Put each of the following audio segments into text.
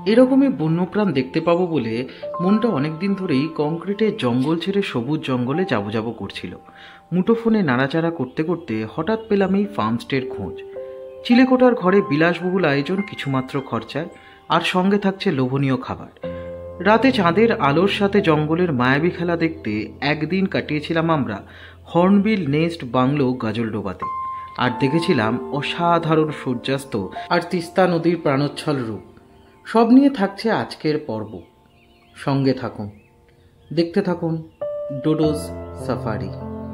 এরকমই বন্যপ্রাণ দেখতে পাবো বলে মনটা অনেকদিন ধরেই কংক্রিটের জঙ্গল ছেড়ে সবুজ জঙ্গলে যাবো যাবো করছিল। মুঠোফোনে নাড়াচাড়া করতে করতে হঠাৎ পেলাম এই ফার্মস্টের খোঁজ। চিলেকোঠার ঘরে বিলাসবহুল আয়োজন, কিছুমাত্র খরচায়, আর সঙ্গে থাকছে লোভনীয় খাবার। রাতে চাঁদের আলোর সাথে জঙ্গলের মায়াবী খেলা দেখতে একদিন কাটিয়েছিলাম আমরা হর্নবিল নেস্ট বাংলো গাজলডোবাতে, আর দেখেছিলাম অসাধারণ সূর্যাস্ত আর তিস্তা নদীর প্রাণোচ্ছল রূপ। সব নিয়ে থাকছে আজকের পর্ব। সঙ্গে থাকুন, দেখতে থাকুন ডোডোজ সাফারি।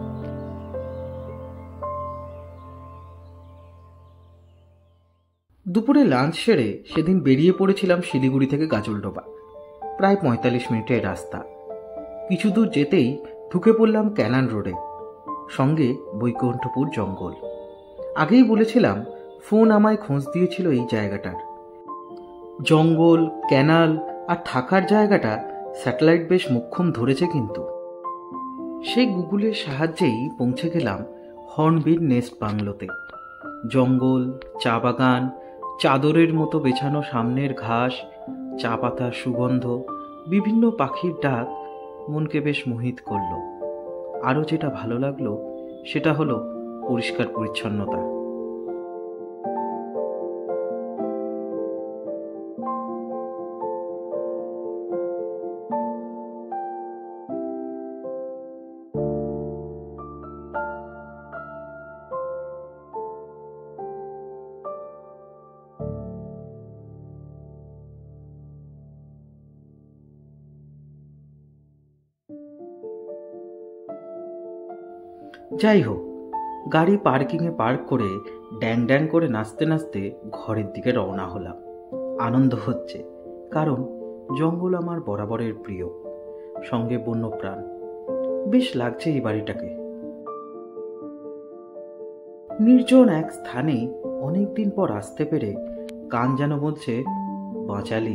দুপুরে লাঞ্চ সেরে সেদিন বেরিয়ে পড়েছিলাম শিলিগুড়ি থেকে গাজলডোবা। প্রায় 45 মিনিটের রাস্তা। কিছু দূর যেতেই ঢুকে পড়লাম ক্যানান রোডে, সঙ্গে বৈকুণ্ঠপুর জঙ্গল। আগেই বলেছিলাম ফোন আমায় খোঁজ দিয়েছিল এই জায়গাটার। জঙ্গল, ক্যানাল আর থাকার জায়গাটা স্যাটেলাইট বেশ মোক্ষম ধরেছে। কিন্তু সেই গুগলের সাহায্যেই পৌঁছে গেলাম হর্নবিল নেস্ট বাংলোতে। জঙ্গল, চা বাগান, চাদরের মতো বেছানো সামনের ঘাস, চা পাতার সুগন্ধ, বিভিন্ন পাখির ডাক মনকে বেশ মোহিত করল। আরও যেটা ভালো লাগলো সেটা হলো পরিষ্কার পরিচ্ছন্নতা। যাই হোক, গাড়ি পার্কিংয়ে পার্ক করে ড্যাং ড্যাং করে নাচতে নাচতে ঘরের দিকে রওনা হলাম। আনন্দ হচ্ছে, কারণ জঙ্গল আমার বরাবরের প্রিয়, সঙ্গে বন্যপ্রাণ। বেশ লাগছে এই বাড়িটাকে। নির্জন এক স্থানে অনেকদিন পর আসতে পেরে কান যেন বলছে বাঁচালি।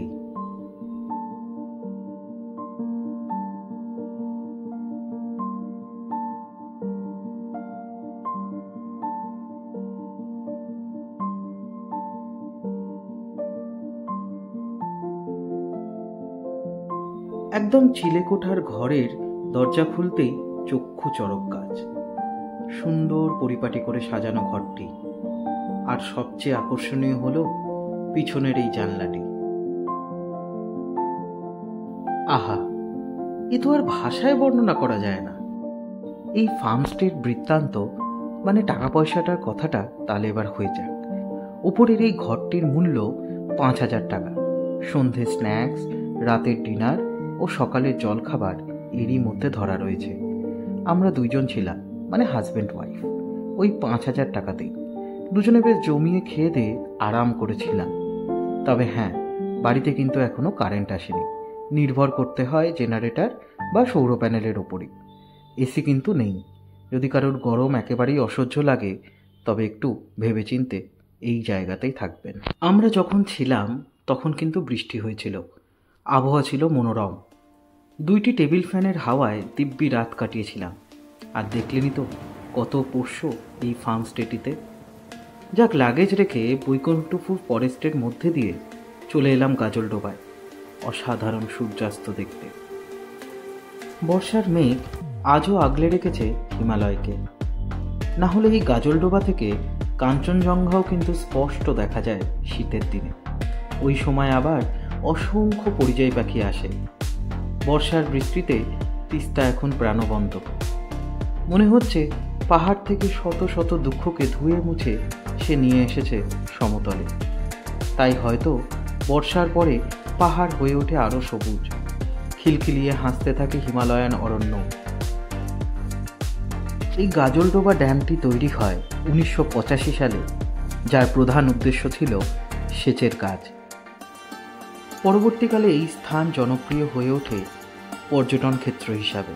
একদম চিলেকোঠার ঘরের দরজা খুলতেই চক্ষু চড়ক গাছ। সুন্দর পরিপাটি করে সাজানো ঘরটি, আর সবচেয়ে আকর্ষণীয় হলো পিছনের এই জানলাটি। আহা, এ তো আর ভাষায় বর্ণনা করা যায় না। এই ফার্মস্টের বৃত্তান্ত, মানে টাকা পয়সাটার কথাটা তাহলে এবার হয়ে যাক। উপরের এই ঘরটির মূল্য 5,000 টাকা। সন্ধে স্ন্যাক্স, রাতের ডিনার ও সকালের জলখাবার এরই মধ্যে ধরা রয়েছে। আমরা দুইজন ছিলাম, মানে হাজব্যান্ড ওয়াইফ। ওই 5,000 টাকাতেই দুজনে বেশ জমিয়ে খেয়ে দিয়ে আরাম করেছিলাম। তবে হ্যাঁ, বাড়িতে কিন্তু এখনো কারেন্ট আসেনি। নির্ভর করতে হয় জেনারেটর বা সৌর প্যানেলের ওপরই। এসি কিন্তু নেই। যদি কারোর গরম একেবারেই অসহ্য লাগে তবে একটু ভেবেচিন্তে এই জায়গাতেই থাকবেন। আমরা যখন ছিলাম তখন কিন্তু বৃষ্টি হয়েছিল। আবহাওয়া ছিল মনোরম। 2টি টেবিল ফ্যানের হাওয়ায় দিব্যি রাত কাটিয়েছিলাম। আর দেখলেনি তো কত পোষ্য এই ফার্মস্টেটিতে। যাক, লাগেজ রেখে বৈকুণ্ঠপুর ফরেস্টের মধ্যে দিয়ে চলে এলাম গাজলডোবায় অসাধারণ সূর্যাস্ত দেখতে। বর্ষার মেঘ আজও আগলে রেখেছে হিমালয়কে। না হলে এই গাজলডোবা থেকে কাঞ্চনজঙ্ঘাও কিন্তু স্পষ্ট দেখা যায় শীতের দিনে। ওই সময় আবার অসংখ্য পরিযায়ী পাখি আসে। বর্ষার বৃষ্টিতে তিস্তা এখন প্রাণবন্ত। মনে হচ্ছে পাহাড় থেকে শত শত দুঃখকে ধুয়ে মুছে সে নিয়ে এসেছে সমতলে। তাই হয়তো বর্ষার পরে পাহাড় হয়ে ওঠে আরও সবুজ, খিলখিলিয়ে হাসতে থাকে হিমালয়ান অরণ্য। এই গাজলডোবা ড্যামটি তৈরি হয় 1985 সালে, যার প্রধান উদ্দেশ্য ছিল সেচের কাজ। পরবর্তীকালে এই স্থান জনপ্রিয় হয়ে ওঠে পর্যটন ক্ষেত্র হিসাবে।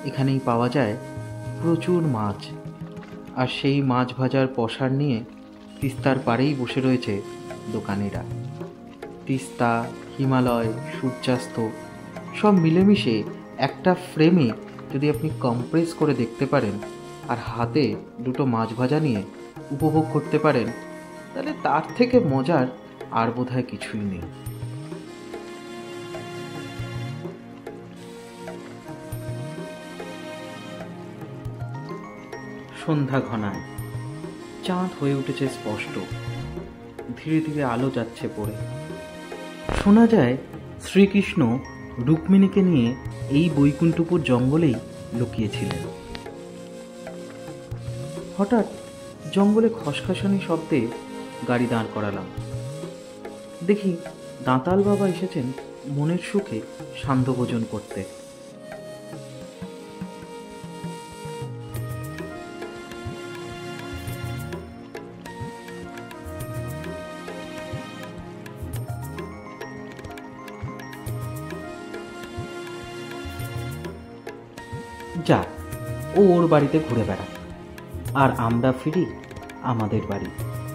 এখানেই পাওয়া যায় প্রচুর মাছ, আর সেই মাছ ভাজার পসার নিয়ে তিস্তার পাড়েই বসে রয়েছে দোকানিরা। তিস্তা, হিমালয়, সূর্যাস্ত সব মিলেমিশে একটা ফ্রেমে যদি আপনি কম্প্রেস করে দেখতে পারেন আর হাতে দুটো মাছ ভাজা নিয়ে উপভোগ করতে পারেন, তাহলে তার থেকে মজার আর বোধহয় কিছুই নেই। সন্ধ্যা ঘনায়, চাঁদ হয়ে উঠেছে স্পষ্ট, ধীরে ধীরে আলো যাচ্ছে পড়ে। শোনা যায় শ্রীকৃষ্ণ রুক্মিণীকে নিয়ে এই বৈকুণ্ঠপুর জঙ্গলেই লুকিয়েছিলেন। হঠাৎ জঙ্গলে খসখসানি শব্দে গাড়ি দাঁড় করালাম। দেখি দাঁতাল বাবা এসেছেন মনের সুখে সান্ধ্য ভোজন করতে। যাক, ও ওর বাড়িতে ঘুরে বেড়াক, আর আমরা ফিরি আমাদের বাড়ি।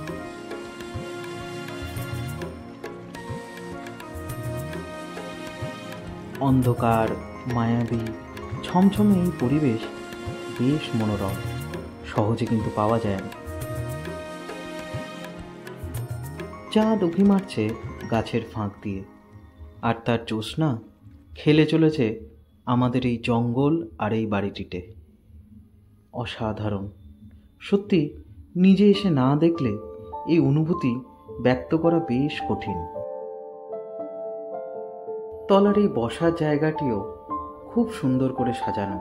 অন্ধকার, মায়াবী, ছমছমে এই পরিবেশ বেশ মনোরম, সহজে কিন্তু পাওয়া যায় না। চাঁদ উঁকি মারছে গাছের ফাঁক দিয়ে, আর তার জ্যোৎস্না খেলে চলেছে আমাদের এই জঙ্গল আর এই বাড়িটিতে। অসাধারণ, সত্যি নিজে এসে না দেখলে এই অনুভূতি ব্যক্ত করা বেশ কঠিন। তলার এই বসার জায়গাটিও খুব সুন্দর করে সাজানো।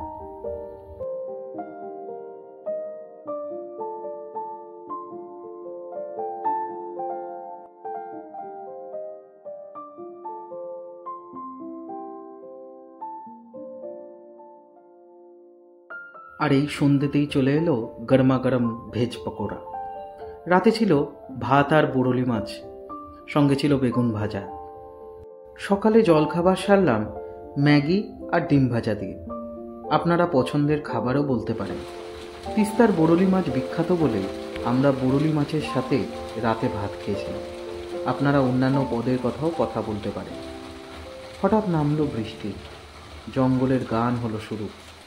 আর এই সন্ধ্যেতেই চলে এলো গরমা গরম ভেজ পকোড়া। রাতে ছিল ভাত আর বরলি মাছ, সঙ্গে ছিল বেগুন ভাজা। সকালে জলখাবার সারলাম ম্যাগি আর ডিম ভাজা দিয়ে। আপনারা পছন্দের খাবারও বলতে পারেন। তিস্তার বরলি মাছ বিখ্যাত বলে আমরা বরলি মাছের সাথে রাতে ভাত খেয়েছিলাম। আপনারা অন্যান্য পদের কথাও কথা বলতে পারেন। হঠাৎ নামলো বৃষ্টি, জঙ্গলের গান হলো শুরু,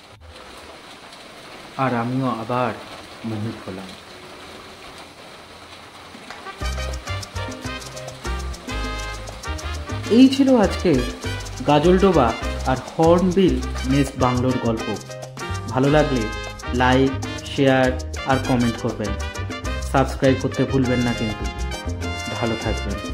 আর আমিও আবার মোহিত হলাম। এই ছিল আজকে গাজলডোবা আর হর্নবিল নেস্ট বাংলোর গল্প। ভালো লাগলে লাইক, শেয়ার আর কমেন্ট করবেন। সাবস্ক্রাইব করতে ভুলবেন না কিন্তু। ভালো থাকবেন।